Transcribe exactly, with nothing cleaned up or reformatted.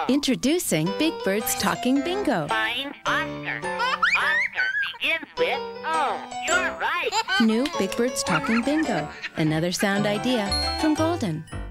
Introducing Big Bird's Talking Bingo. Find Oscar. Oscar begins with O. You're right. New Big Bird's Talking Bingo. Another sound idea from Golden.